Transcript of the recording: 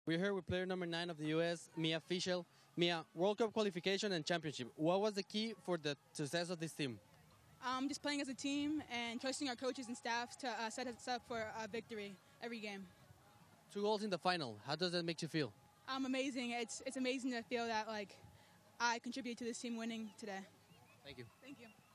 We're here with player number 9 of the U.S., Mia Fishel. Mia, World Cup qualification and championship. What was the key for the success of this team? Just playing as a team and trusting our coaches and staff to set us up for a victory every game. 2 goals in the final. How does that make you feel? Amazing. It's amazing to feel that I contribute to this team winning today. Thank you. Thank you.